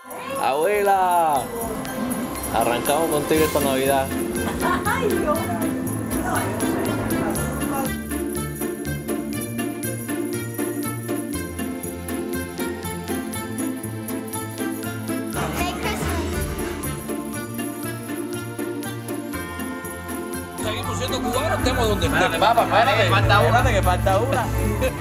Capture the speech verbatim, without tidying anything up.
Abuela, arrancamos contigo esta Navidad. Ay, Dios. Seguimos siendo cubanos, estemos donde estemos. Espérate, papá, espérate. Falta una. Espérate que falta una.